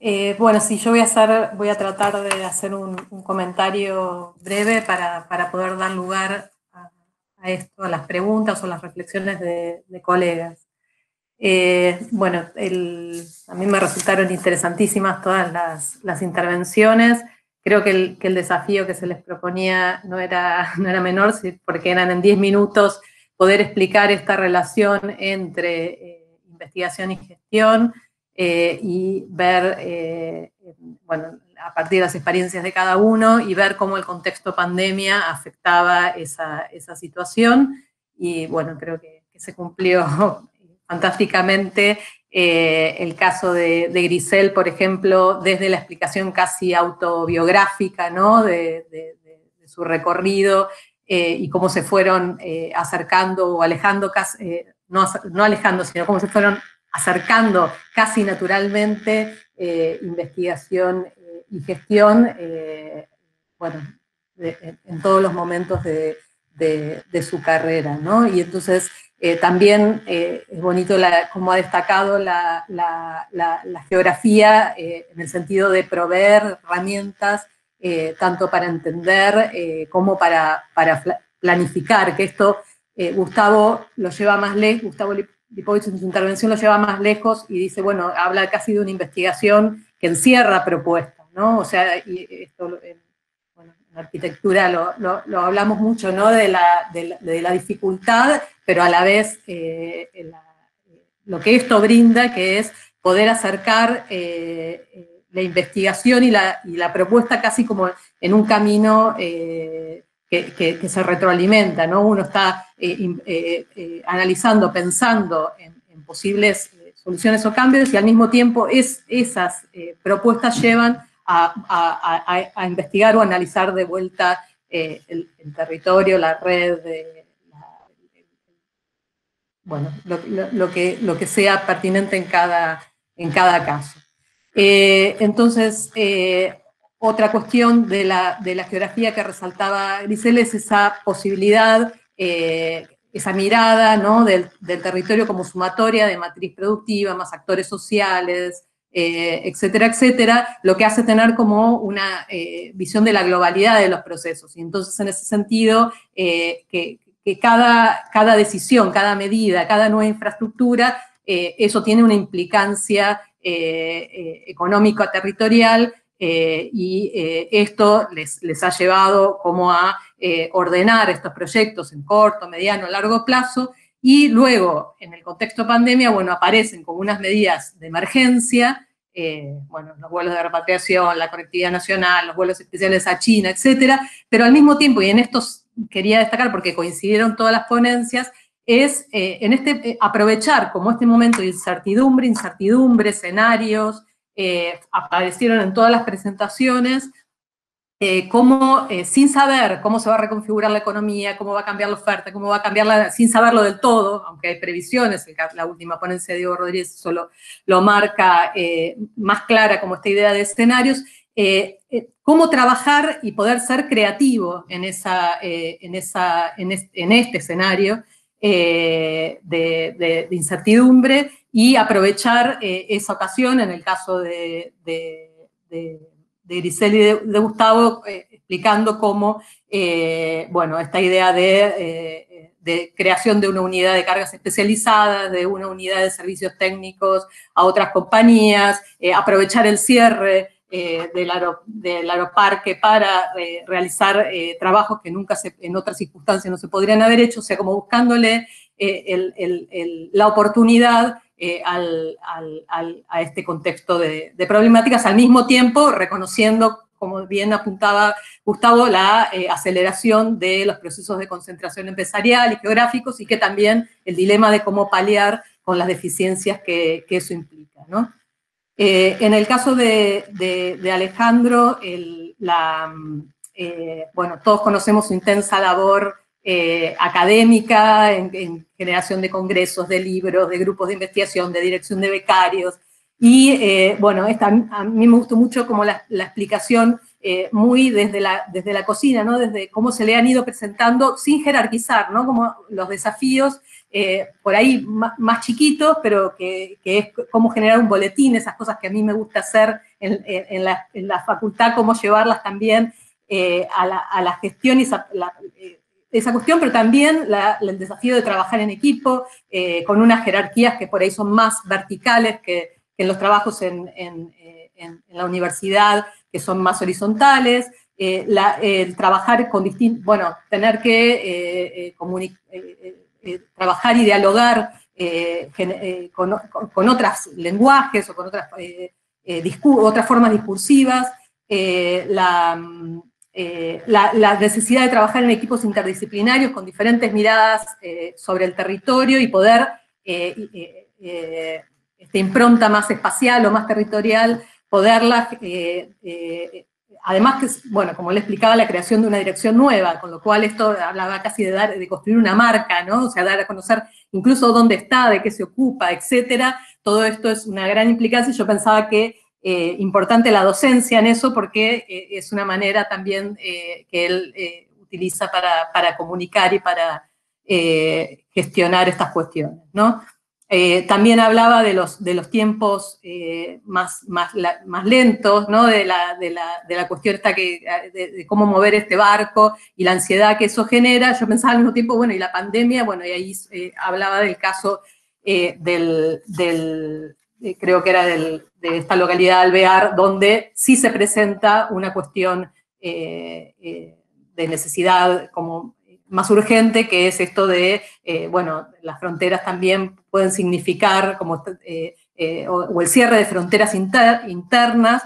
Bueno, sí, yo voy a tratar de hacer un comentario breve para poder dar lugar a esto, a las preguntas o las reflexiones de colegas. Bueno, a mí me resultaron interesantísimas todas las intervenciones. Creo que el desafío que se les proponía no era menor, porque eran en 10 minutos poder explicar esta relación entre investigación y gestión, y ver, bueno, a partir de las experiencias de cada uno y ver cómo el contexto pandemia afectaba esa situación. Y bueno, creo que se cumplió fantásticamente el caso de Grisel, por ejemplo, desde la explicación casi autobiográfica, ¿no? de su recorrido, y cómo se fueron acercando o alejando, no alejando, sino cómo se fueron acercando casi naturalmente investigación y gestión, bueno, en todos los momentos de su carrera, ¿no? Y entonces también es bonito cómo ha destacado la geografía, en el sentido de proveer herramientas tanto para entender como para planificar, que esto Gustavo lo lleva más lejos, Gustavo Lipovich en su intervención lo lleva más lejos y dice, bueno, habla casi de una investigación que encierra propuestas, ¿no? O sea, y esto bueno, en arquitectura lo hablamos mucho, ¿no? De la dificultad, pero a la vez lo que esto brinda, que es poder acercar la investigación y la propuesta casi como en un camino que se retroalimenta, ¿no? Uno está analizando, pensando en posibles soluciones o cambios, y al mismo tiempo esas propuestas llevan a investigar o analizar de vuelta el territorio, la red, bueno, lo que sea pertinente en cada caso. Entonces, otra cuestión de la geografía que resaltaba Grisel es esa posibilidad, esa mirada, ¿no? del territorio como sumatoria de matriz productiva, más actores sociales, etcétera, etcétera, lo que hace tener como una visión de la globalidad de los procesos. Y entonces, en ese sentido, que cada decisión, cada medida, cada nueva infraestructura, eso tiene una implicancia económica territorial, y esto les ha llevado como a ordenar estos proyectos en corto, mediano, largo plazo, y luego, en el contexto pandemia, bueno, aparecen como unas medidas de emergencia, bueno, los vuelos de repatriación, la conectividad nacional, los vuelos especiales a China, etcétera, pero al mismo tiempo, y en estos quería destacar porque coincidieron todas las ponencias, es aprovechar como este momento de incertidumbre, escenarios, aparecieron en todas las presentaciones, cómo, sin saber cómo se va a reconfigurar la economía, cómo va a cambiar la oferta, cómo va a cambiar sin saberlo del todo, aunque hay previsiones, la última ponencia de Diego Rodríguez solo lo marca más clara como esta idea de escenarios, cómo trabajar y poder ser creativo en este escenario de incertidumbre, y aprovechar esa ocasión, en el caso de Grisel y de Gustavo, explicando cómo, bueno, esta idea de creación de una unidad de cargas especializadas, de una unidad de servicios técnicos a otras compañías, aprovechar el cierre del aeroparque para realizar trabajos que nunca en otras circunstancias no se podrían haber hecho, o sea, como buscándole la oportunidad a este contexto de problemáticas, al mismo tiempo reconociendo, como bien apuntaba Gustavo, la aceleración de los procesos de concentración empresarial y geográficos, y que también el dilema de cómo paliar con las deficiencias que eso implica, ¿no? En el caso de Alejandro, bueno, todos conocemos su intensa labor académica en generación de congresos, de libros, de grupos de investigación, de dirección de becarios, y bueno, a mí me gustó mucho como la explicación muy desde la cocina, ¿no? Desde cómo se le han ido presentando sin jerarquizar, ¿no? Como los desafíos por ahí más chiquitos, pero que es cómo generar un boletín, esas cosas que a mí me gusta hacer en la facultad, cómo llevarlas también a la gestión y esa cuestión, pero también el desafío de trabajar en equipo, con unas jerarquías que por ahí son más verticales que en los trabajos en la universidad, que son más horizontales, el trabajar con distintos, bueno, tener que trabajar y dialogar con otros lenguajes o con otras formas discursivas, la necesidad de trabajar en equipos interdisciplinarios con diferentes miradas sobre el territorio y poder, esta impronta más espacial o más territorial, poderla, además que, bueno, como le explicaba, la creación de una dirección nueva, con lo cual esto hablaba casi de construir una marca, ¿no? O sea, dar a conocer incluso dónde está, de qué se ocupa, etcétera. Todo esto es una gran implicancia y yo pensaba que importante la docencia en eso porque es una manera también que él utiliza para comunicar y para gestionar estas cuestiones, ¿no? También hablaba de los tiempos más lentos, ¿no? de la cuestión esta de cómo mover este barco y la ansiedad que eso genera. Yo pensaba al mismo tiempo, bueno, y la pandemia, bueno, y ahí hablaba del caso creo que era de esta localidad de Alvear, donde sí se presenta una cuestión de necesidad como más urgente, que es esto de, bueno, las fronteras también pueden significar, como, o el cierre de fronteras internas,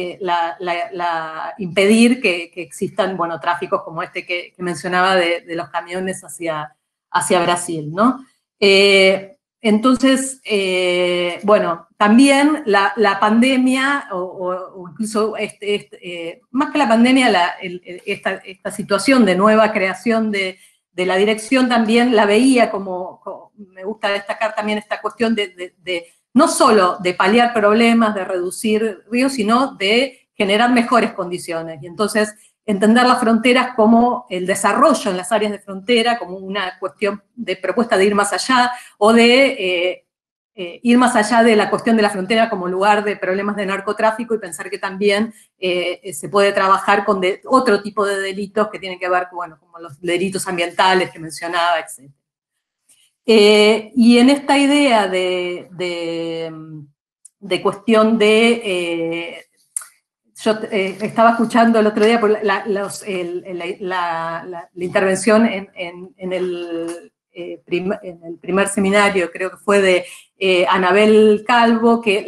impedir que existan, bueno, tráficos como este que mencionaba de los camiones hacia Brasil, ¿no? Entonces, bueno, también la pandemia, o incluso más que la pandemia, esta situación de nueva creación de la dirección también la veía como me gusta destacar también esta cuestión de no solo de paliar problemas, de reducir ríos, sino de generar mejores condiciones. Y entonces, entender las fronteras como el desarrollo en las áreas de frontera, como una cuestión de propuesta de ir más allá, o de ir más allá de la cuestión de la frontera como lugar de problemas de narcotráfico y pensar que también se puede trabajar con otro tipo de delitos que tienen que ver con, bueno, como los delitos ambientales que mencionaba, etc. Y en esta idea de cuestión de... yo estaba escuchando el otro día la intervención en el primer seminario, creo que fue de Anabel Calvo, que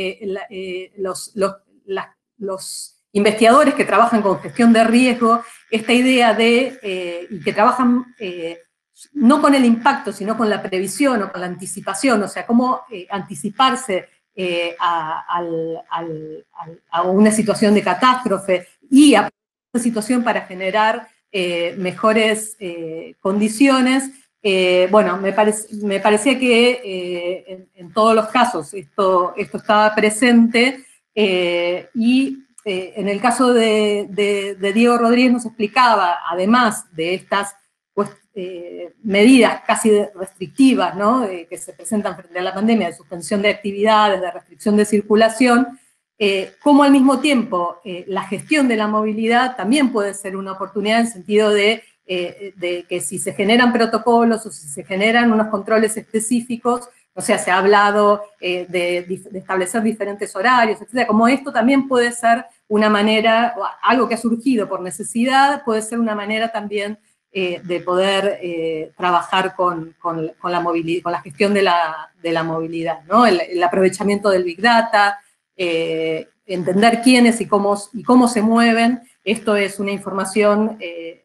los investigadores que trabajan con gestión de riesgo, esta idea de, y que trabajan no con el impacto, sino con la previsión o con la anticipación, o sea, cómo anticiparse a una situación de catástrofe y a una situación para generar mejores condiciones. Bueno, me parecía que en todos los casos esto estaba presente y en el caso de Diego Rodríguez nos explicaba, además de estas medidas casi restrictivas, ¿no? Que se presentan frente a la pandemia, de suspensión de actividades, de restricción de circulación, cómo al mismo tiempo la gestión de la movilidad también puede ser una oportunidad en el sentido de que si se generan protocolos o si se generan unos controles específicos, o sea, se ha hablado de establecer diferentes horarios, etcétera, como esto también puede ser una manera, algo que ha surgido por necesidad, puede ser una manera también de poder trabajar con la movilidad, con la gestión de la movilidad, ¿no? El aprovechamiento del Big Data, entender quiénes y cómo se mueven. Esto es una información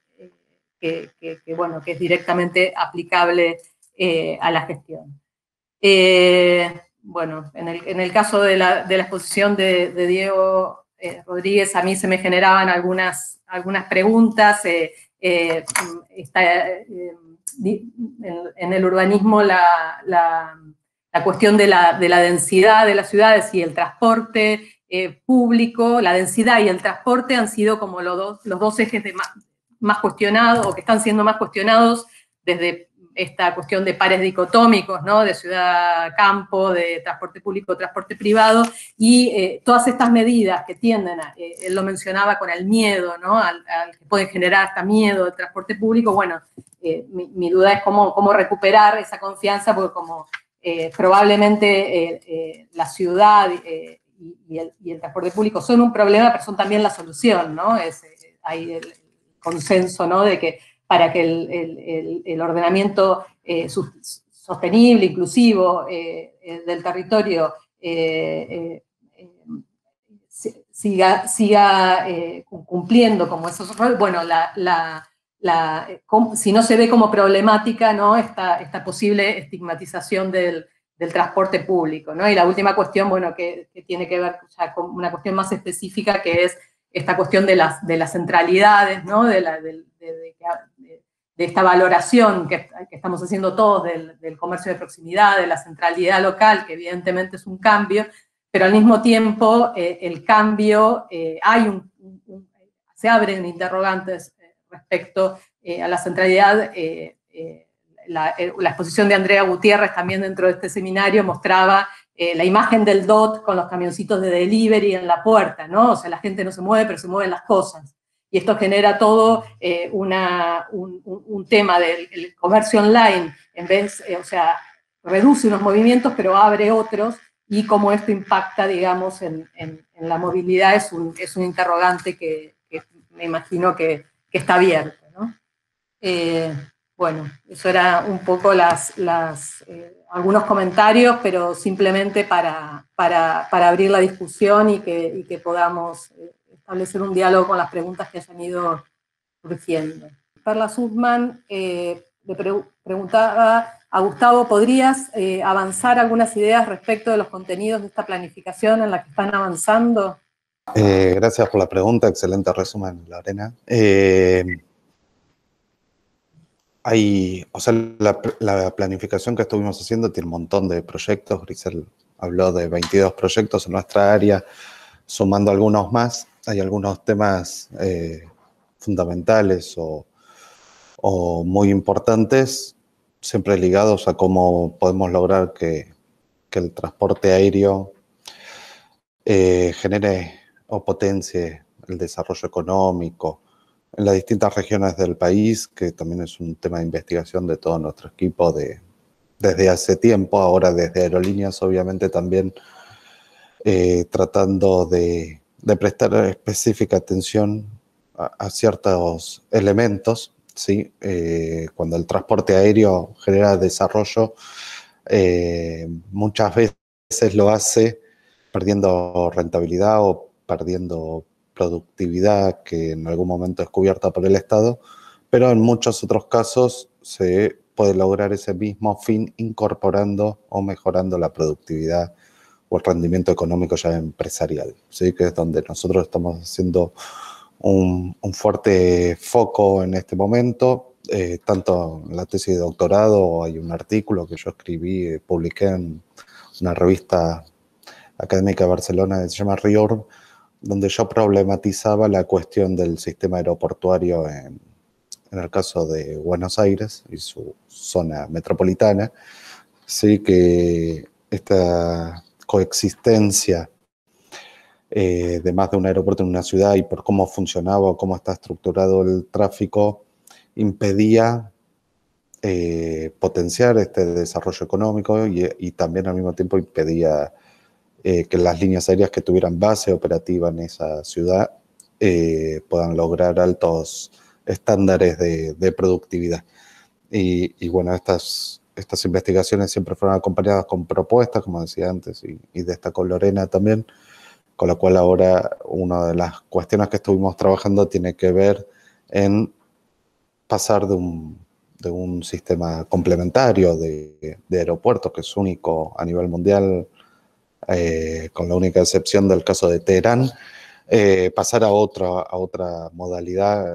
bueno, que es directamente aplicable a la gestión. Bueno, en el caso de la exposición de Diego Rodríguez, a mí se me generaban algunas preguntas. En el urbanismo la cuestión de la densidad de las ciudades y el transporte público, la densidad y el transporte han sido como los dos ejes más cuestionados, o que están siendo más cuestionados desde esta cuestión de pares dicotómicos, ¿no? De ciudad-campo, de transporte público, transporte privado, y todas estas medidas que tienden a, él lo mencionaba con el miedo, ¿no? Al que puede generar hasta miedo del transporte público, bueno, mi duda es cómo recuperar esa confianza, porque como probablemente la ciudad y el transporte público son un problema, pero son también la solución, ¿no? Hay el consenso, ¿no? De que para que el ordenamiento sostenible, inclusivo del territorio siga cumpliendo como esos roles, bueno, si no se ve como problemática, ¿no? esta posible estigmatización del transporte público, ¿no? Y la última cuestión, bueno, que tiene que ver ya con una cuestión más específica, que es esta cuestión de las centralidades, ¿no? De esta valoración que estamos haciendo todos del comercio de proximidad, de la centralidad local, que evidentemente es un cambio, pero al mismo tiempo el cambio, se abren interrogantes respecto a la centralidad. La exposición de Andrea Gutiérrez también dentro de este seminario mostraba la imagen del DOT con los camioncitos de delivery en la puerta, ¿no? O sea, la gente no se mueve, pero se mueven las cosas. Y esto genera todo un tema del comercio online, en vez, o sea, reduce unos movimientos, pero abre otros, y cómo esto impacta, digamos, en la movilidad es un interrogante que me imagino que está abierto, ¿no? Bueno, eso era un poco algunos comentarios, pero simplemente para abrir la discusión y que podamos establecer un diálogo con las preguntas que hayan ido surgiendo. Carla Sussman le preguntaba a Gustavo, ¿podrías avanzar algunas ideas respecto de los contenidos de esta planificación en la que están avanzando? Gracias por la pregunta, excelente resumen, Lorena. La planificación que estuvimos haciendo tiene un montón de proyectos. Grisel habló de 22 proyectos en nuestra área, sumando algunos más. Hay algunos temas fundamentales o muy importantes, siempre ligados a cómo podemos lograr que el transporte aéreo genere o potencie el desarrollo económico en las distintas regiones del país, que también es un tema de investigación de todo nuestro equipo desde hace tiempo, ahora desde Aerolíneas obviamente también tratando de prestar específica atención a ciertos elementos, ¿sí? Cuando el transporte aéreo genera desarrollo, muchas veces lo hace perdiendo rentabilidad o perdiendo productividad que en algún momento es cubierta por el Estado, pero en muchos otros casos se puede lograr ese mismo fin incorporando o mejorando la productividad o el rendimiento económico ya empresarial, ¿sí? Que es donde nosotros estamos haciendo un fuerte foco en este momento. Tanto en la tesis de doctorado hay un artículo que yo escribí, publiqué en una revista académica de Barcelona que se llama RIORB, donde yo problematizaba la cuestión del sistema aeroportuario en el caso de Buenos Aires y su zona metropolitana, sí, que esta coexistencia de más de un aeropuerto en una ciudad y por cómo funcionaba o cómo está estructurado el tráfico impedía potenciar este desarrollo económico y también al mismo tiempo impedía que las líneas aéreas que tuvieran base operativa en esa ciudad puedan lograr altos estándares de productividad. Y bueno, estas investigaciones siempre fueron acompañadas con propuestas, como decía antes, y destacó Lorena también, con lo cual ahora una de las cuestiones que estuvimos trabajando tiene que ver en pasar de un sistema complementario de aeropuertos, que es único a nivel mundial, con la única excepción del caso de Teherán, pasar a otra modalidad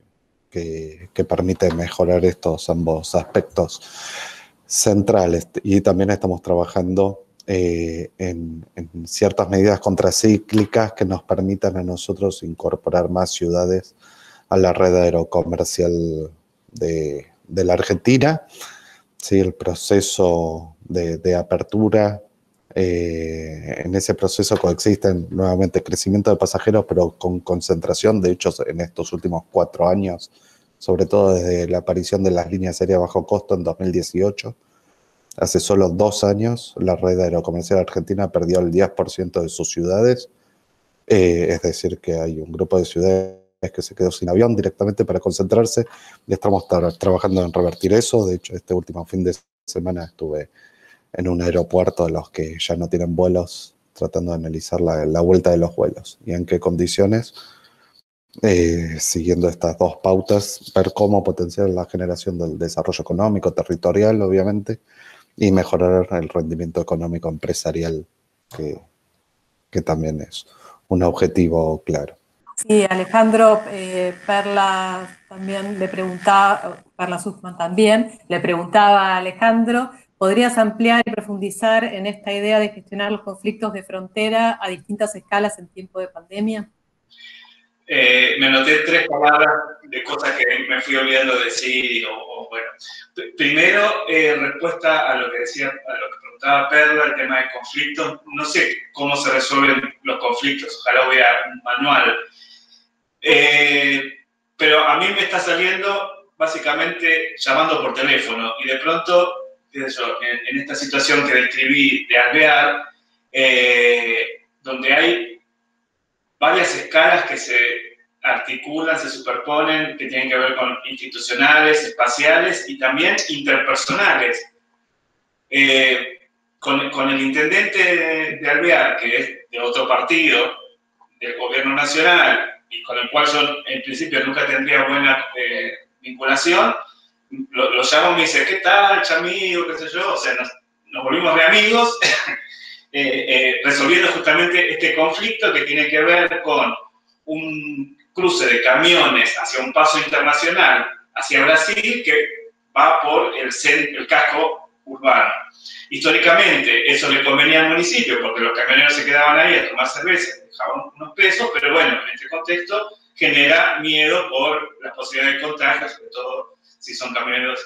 que permite mejorar estos ambos aspectos centrales. Y también estamos trabajando en ciertas medidas contracíclicas que nos permitan a nosotros incorporar más ciudades a la red aerocomercial de la Argentina, ¿sí? El proceso de apertura. En ese proceso coexisten nuevamente crecimiento de pasajeros, pero con concentración. De hecho, en estos últimos 4 años, sobre todo desde la aparición de las líneas aéreas bajo costo en 2018, hace solo 2 años, la red aerocomercial argentina perdió el 10% de sus ciudades. Es decir, que hay un grupo de ciudades que se quedó sin avión directamente para concentrarse, y estamos trabajando en revertir eso. De hecho, este último fin de semana estuve en un aeropuerto de los que ya no tienen vuelos, tratando de analizar la vuelta de los vuelos y en qué condiciones, siguiendo estas 2 pautas, ver cómo potenciar la generación del desarrollo económico, territorial, obviamente, y mejorar el rendimiento económico empresarial, que también es un objetivo claro. Sí, Alejandro, Perla también le preguntaba, Perla Sussman también, le preguntaba a Alejandro, ¿podrías ampliar y profundizar en esta idea de gestionar los conflictos de frontera a distintas escalas en tiempo de pandemia? Me anoté 3 palabras de cosas que me fui olvidando de decir, bueno. Primero, respuesta a lo que decía, a lo que preguntaba Perla, el tema de conflictos. No sé cómo se resuelven los conflictos, ojalá hubiera un manual. Pero a mí me está saliendo básicamente llamando por teléfono, y de pronto, qué sé yo, en esta situación que describí de Alvear, donde hay varias escalas que se articulan, se superponen, que tienen que ver con institucionales, espaciales y también interpersonales. Con el intendente de Alvear, que es de otro partido, del gobierno nacional, y con el cual yo en principio nunca tendría buena vinculación, lo llamo y me dice, ¿qué tal, chamigo? ¿Qué sé yo? O sea, nos volvimos de amigos, resolviendo justamente este conflicto que tiene que ver con un cruce de camiones hacia un paso internacional hacia Brasil que va por el casco urbano. Históricamente eso le convenía al municipio porque los camioneros se quedaban ahí a tomar cerveza, dejaban unos pesos, pero bueno, en este contexto genera miedo por las posibilidades de contagio, sobre todo si son camioneros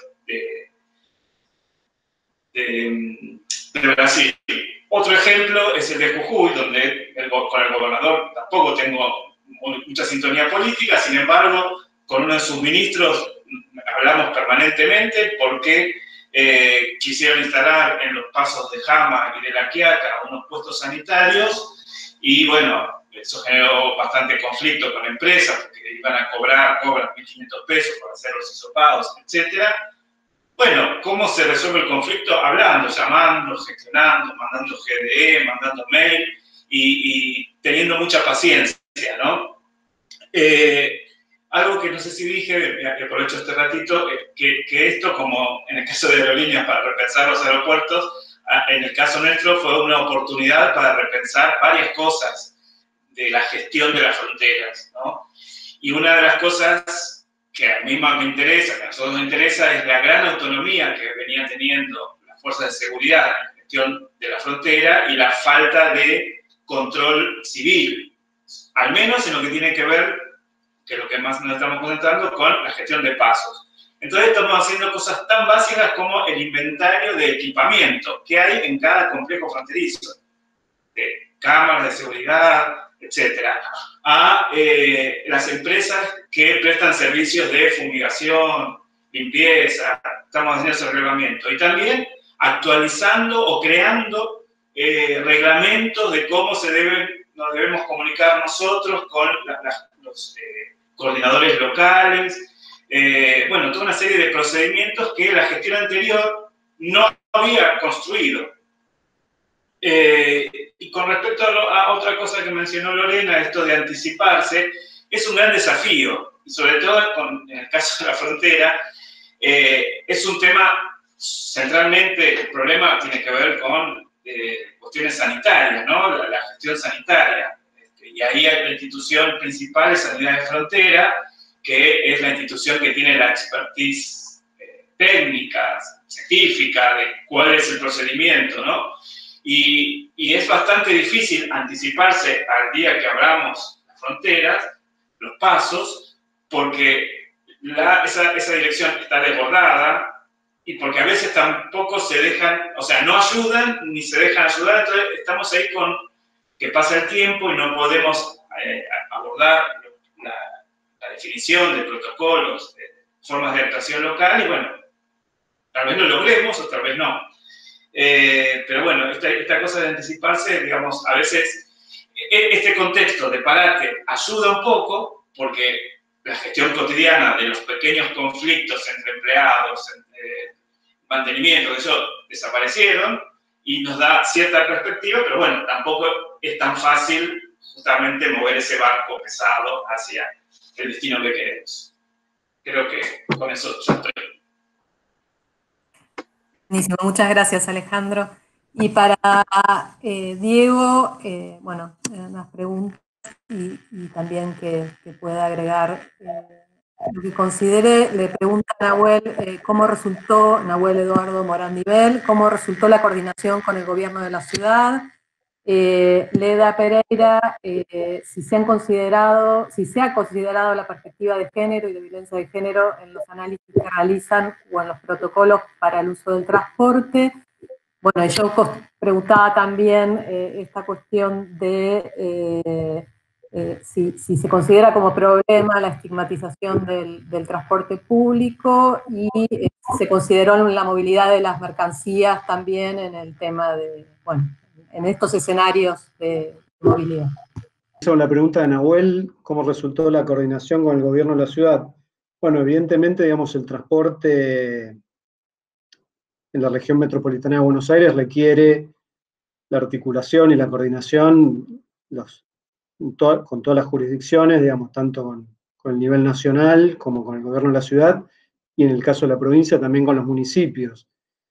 de Brasil. Otro ejemplo es el de Jujuy, donde con el gobernador tampoco tengo mucha sintonía política, sin embargo, con uno de sus ministros hablamos permanentemente porque quisieron instalar en los pasos de Jama y de La Quiaca unos puestos sanitarios, y bueno, eso generó bastante conflicto con empresas, porque iban a cobran 1.500 pesos para hacer los hisopados, etcétera. Bueno, ¿cómo se resuelve el conflicto? Hablando, llamando, gestionando, mandando GDE, mandando mail y teniendo mucha paciencia, ¿no? Algo que no sé si dije, que aprovecho este ratito, que esto, como en el caso de aerolíneas para repensar los aeropuertos, en el caso nuestro fue una oportunidad para repensar varias cosas de la gestión de las fronteras, ¿no? Y una de las cosas que a mí más me interesa, que a nosotros nos interesa, es la gran autonomía que venían teniendo las fuerzas de seguridad en la gestión de la frontera y la falta de control civil, al menos en lo que tiene que ver, que es lo que más nos estamos concentrando, con la gestión de pasos. Entonces estamos haciendo cosas tan básicas como el inventario de equipamiento que hay en cada complejo fronterizo, de cámaras de seguridad, etcétera, a las empresas que prestan servicios de fumigación, limpieza, estamos haciendo ese reglamento. Y también actualizando o creando reglamentos de cómo nos debemos comunicar nosotros con los coordinadores locales. Bueno, toda una serie de procedimientos que la gestión anterior no había construido. Y con respecto a otra cosa que mencionó Lorena, esto de anticiparse, es un gran desafío, y sobre todo en el caso de la frontera, es un tema, centralmente el problema tiene que ver con cuestiones sanitarias, ¿no? La gestión sanitaria. Y ahí hay la institución principal de Sanidad de Frontera, que es la institución que tiene la expertise técnica, científica, de cuál es el procedimiento, ¿no? Y es bastante difícil anticiparse al día que abramos las fronteras, los pasos, porque esa dirección está desbordada, y porque a veces tampoco se dejan, o sea, no ayudan ni se dejan ayudar, entonces estamos ahí con que pasa el tiempo y no podemos abordar la definición de protocolos, de formas de actuación local, y bueno, tal vez lo logremos o tal vez no. Pero bueno, esta cosa de anticiparse, digamos, a veces este contexto de parate ayuda un poco porque la gestión cotidiana de los pequeños conflictos entre empleados, entre mantenimiento, eso desaparecieron y nos da cierta perspectiva, pero bueno, tampoco es tan fácil justamente mover ese barco pesado hacia el destino que queremos. Creo que con eso ya estoy. Buenísimo, muchas gracias, Alejandro. Y para Diego, bueno, unas preguntas y también que pueda agregar lo que considere. Le pregunta a Nahuel cómo resultó, Nahuel Eduardo Morandibel, cómo resultó la coordinación con el gobierno de la ciudad. Leda Pereira, si se ha considerado la perspectiva de género y de violencia de género en los análisis que realizan o en los protocolos para el uso del transporte. Bueno, yo preguntaba también esta cuestión de si se considera como problema la estigmatización del transporte público y si se consideró la movilidad de las mercancías también en el tema de, bueno, en estos escenarios de movilidad. La pregunta de Nahuel, ¿cómo resultó la coordinación con el gobierno de la ciudad? Bueno, evidentemente, digamos, el transporte en la región metropolitana de Buenos Aires requiere la articulación y la coordinación con todas las jurisdicciones, digamos, tanto con el nivel nacional como con el gobierno de la ciudad, y en el caso de la provincia también con los municipios.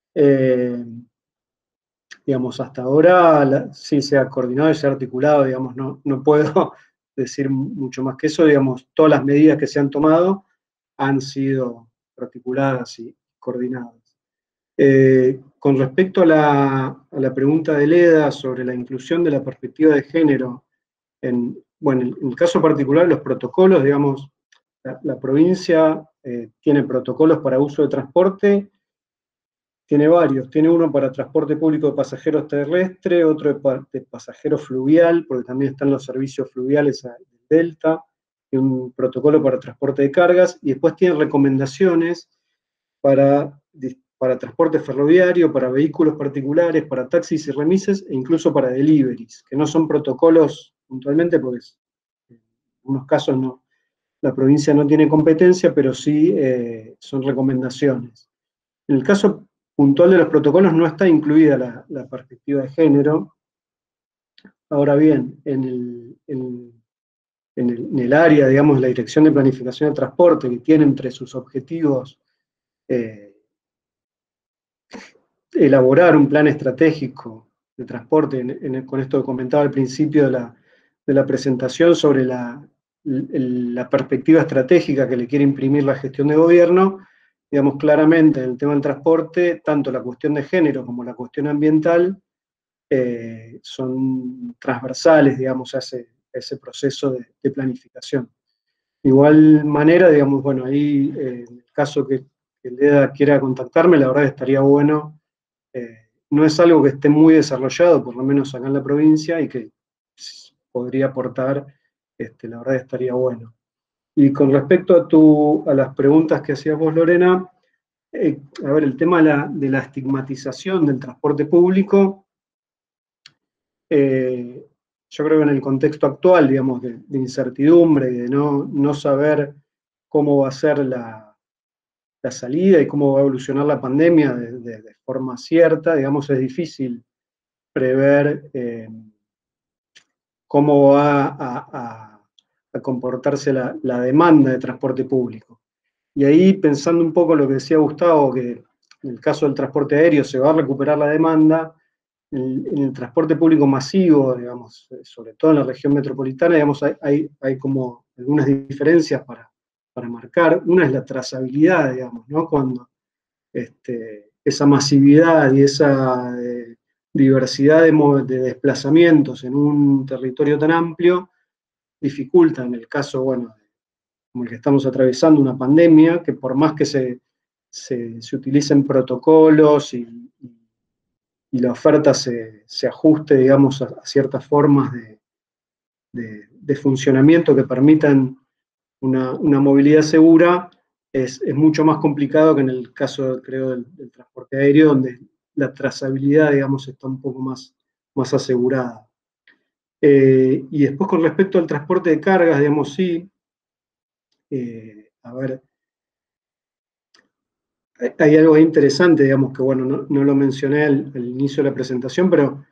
Digamos, hasta ahora sí se ha coordinado y se ha articulado, digamos, no puedo decir mucho más que eso, digamos, todas las medidas que se han tomado han sido articuladas y coordinadas. Con respecto a la pregunta de Leda sobre la inclusión de la perspectiva de género, bueno, en el caso particular, los protocolos, digamos, la provincia tiene protocolos para uso de transporte. Tiene varios, tiene uno para transporte público de pasajeros terrestre, otro de pasajeros fluvial, porque también están los servicios fluviales del Delta, y un protocolo para transporte de cargas, y después tiene recomendaciones para transporte ferroviario, para vehículos particulares, para taxis y remises, e incluso para deliveries, que no son protocolos puntualmente, porque en algunos casos la provincia no tiene competencia, pero sí son recomendaciones. En el caso puntual de los protocolos no está incluida la perspectiva de género. Ahora bien, en el área, digamos, la Dirección de Planificación de Transporte, que tiene entre sus objetivos elaborar un plan estratégico de transporte, con esto que comentaba al principio de la presentación sobre la perspectiva estratégica que le quiere imprimir la gestión de gobierno, digamos, claramente en el tema del transporte, tanto la cuestión de género como la cuestión ambiental son transversales, digamos, a ese proceso de planificación. De igual manera, digamos, bueno, ahí en el caso que Leda quiera contactarme, la verdad estaría bueno. No es algo que esté muy desarrollado, por lo menos acá en la provincia, y que podría aportar, la verdad estaría bueno. Y con respecto a las preguntas que hacías vos, Lorena, a ver, el tema de la estigmatización del transporte público, yo creo que en el contexto actual, digamos, de incertidumbre y de no saber cómo va a ser la salida y cómo va a evolucionar la pandemia de forma cierta, digamos, es difícil prever cómo va a comportarse la demanda de transporte público. Y ahí, pensando un poco lo que decía Gustavo, que en el caso del transporte aéreo se va a recuperar la demanda, en el transporte público masivo, digamos, sobre todo en la región metropolitana, digamos, hay como algunas diferencias para marcar. Una es la trazabilidad, digamos, ¿no? Cuando esa masividad y esa diversidad de desplazamientos en un territorio tan amplio dificulta, en el caso, bueno, como el que estamos atravesando, una pandemia, que por más que se se utilicen protocolos y la oferta se ajuste, digamos, a ciertas formas de funcionamiento que permitan una movilidad segura, es mucho más complicado que en el caso, creo, del transporte aéreo, donde la trazabilidad, digamos, está un poco más asegurada. Y después, con respecto al transporte de cargas, digamos, sí, a ver, hay algo interesante, digamos, que bueno, no lo mencioné al inicio de la presentación, pero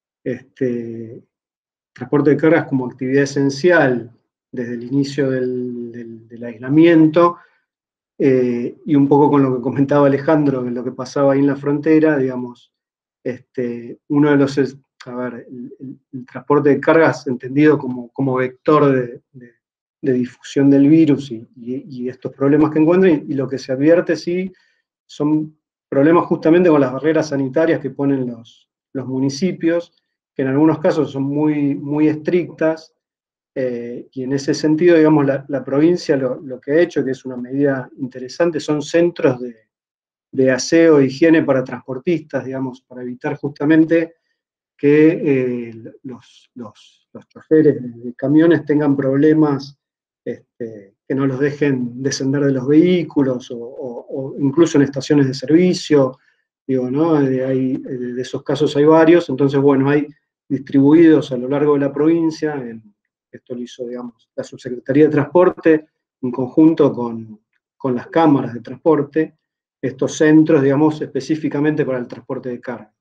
transporte de cargas como actividad esencial desde el inicio del aislamiento, y un poco con lo que comentaba Alejandro, de lo que pasaba ahí en la frontera, digamos, uno de los, a ver, el transporte de cargas entendido como vector de difusión del virus y estos problemas que encuentran, y lo que se advierte sí son problemas justamente con las barreras sanitarias que ponen los municipios, que en algunos casos son muy estrictas, y en ese sentido, digamos, la provincia lo que ha hecho, que es una medida interesante, son centros de aseo e higiene para transportistas, digamos, para evitar justamente que los choferes de camiones tengan problemas, que no los dejen descender de los vehículos o incluso en estaciones de servicio, digo, ¿no? De esos casos hay varios, entonces, bueno, hay distribuidos a lo largo de la provincia, esto lo hizo, digamos, la Subsecretaría de Transporte en conjunto con las cámaras de transporte, estos centros, digamos, específicamente para el transporte de cargas.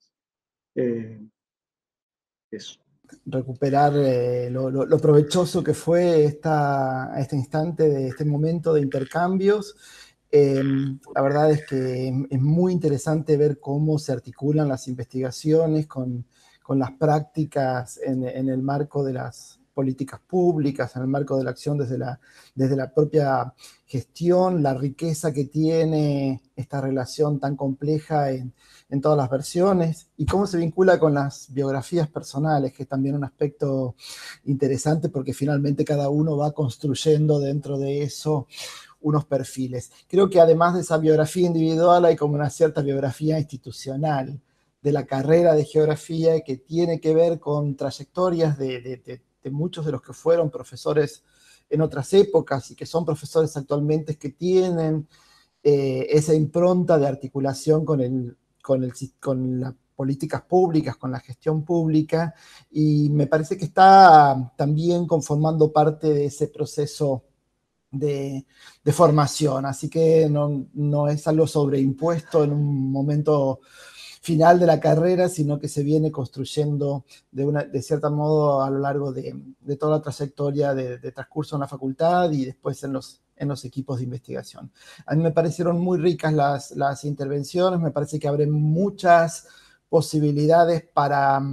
Eso. Recuperar lo provechoso que fue este instante, de este momento de intercambios. La verdad es que es muy interesante ver cómo se articulan las investigaciones con las prácticas en el marco de las políticas públicas, en el marco de la acción desde la propia gestión, la riqueza que tiene esta relación tan compleja en todas las versiones, y cómo se vincula con las biografías personales, que es también un aspecto interesante, porque finalmente cada uno va construyendo dentro de eso unos perfiles. Creo que además de esa biografía individual hay como una cierta biografía institucional de la carrera de geografía, que tiene que ver con trayectorias de muchos de los que fueron profesores en otras épocas y que son profesores actualmente, que tienen esa impronta de articulación con las políticas públicas, con la gestión pública, y me parece que está también conformando parte de ese proceso de formación, así que no es algo sobreimpuesto en un momento final de la carrera, sino que se viene construyendo de cierto modo a lo largo de toda la trayectoria de transcurso en la facultad y después en los equipos de investigación. A mí me parecieron muy ricas las intervenciones, me parece que abren muchas posibilidades para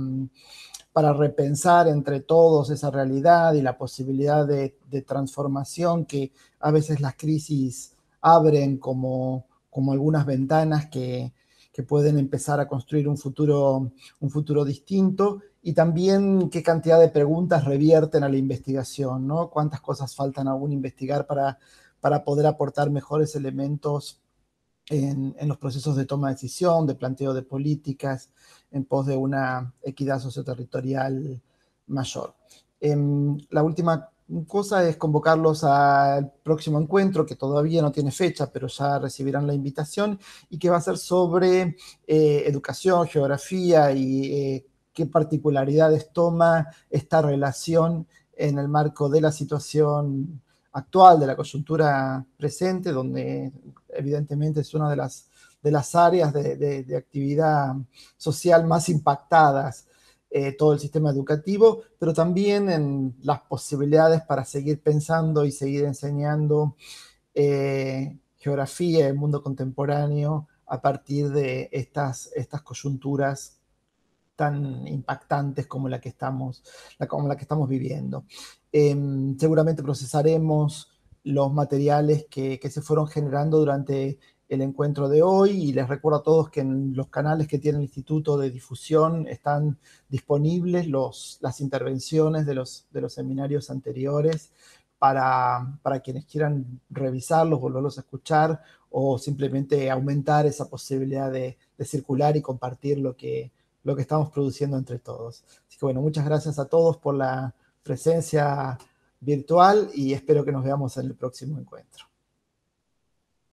repensar entre todos esa realidad y la posibilidad de transformación que a veces las crisis abren como algunas ventanas que pueden empezar a construir un futuro distinto, y también qué cantidad de preguntas revierten a la investigación, ¿no? Cuántas cosas faltan aún investigar para poder aportar mejores elementos en los procesos de toma de decisión, de planteo de políticas, en pos de una equidad socioterritorial mayor. La última cosa es convocarlos al próximo encuentro, que todavía no tiene fecha, pero ya recibirán la invitación, y que va a ser sobre educación, geografía y qué particularidades toma esta relación en el marco de la situación actual, de la coyuntura presente, donde evidentemente es una de las áreas de actividad social más impactadas, todo el sistema educativo, pero también en las posibilidades para seguir pensando y seguir enseñando geografía y el mundo contemporáneo a partir de estas coyunturas tan impactantes como la que estamos viviendo. Seguramente procesaremos los materiales que se fueron generando durante el encuentro de hoy, y les recuerdo a todos que en los canales que tiene el Instituto de Difusión están disponibles las intervenciones de los seminarios anteriores, para quienes quieran revisarlos, volverlos a escuchar o simplemente aumentar esa posibilidad de circular y compartir lo que estamos produciendo entre todos. Así que bueno, muchas gracias a todos por la presencia virtual y espero que nos veamos en el próximo encuentro.